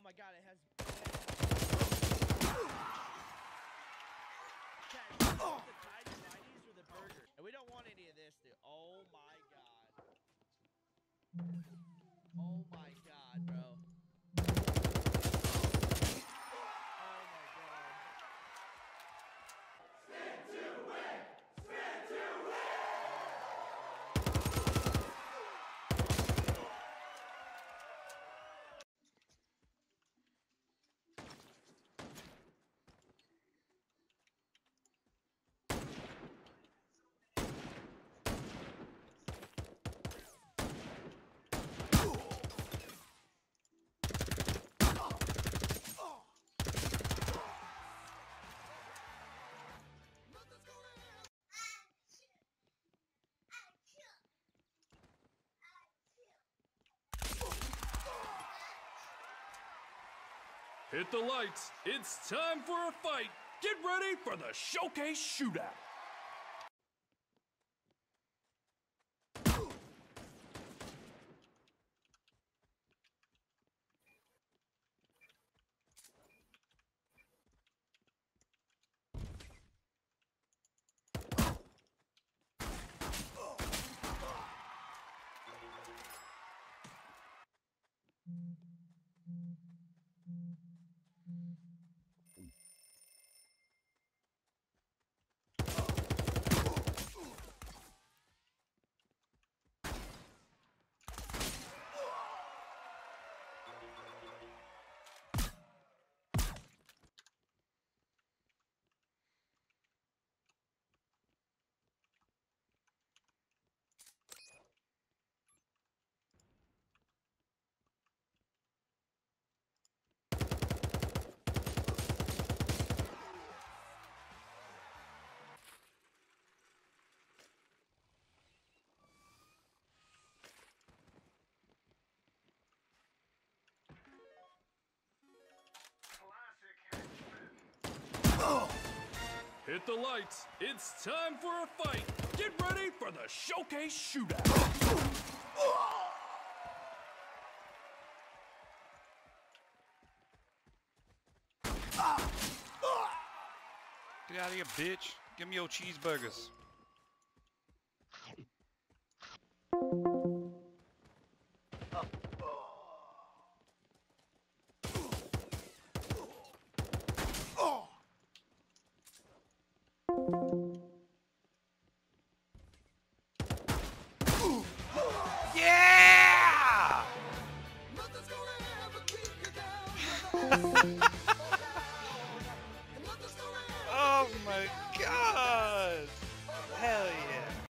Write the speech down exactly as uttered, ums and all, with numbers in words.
my god, it has. Okay, oh. The Titan nineties or the burger? And we don't want any of this, dude. Oh my god. Oh my god, bro. Oh my god. Spin to win! Spin to win! Hit the lights. It's time for a fight. Get ready for the Showcase Shootout. Hit the lights. It's time for a fight. Get ready for the Showcase Shootout. Get out of here, bitch. Give me your cheeseburgers. Yeah!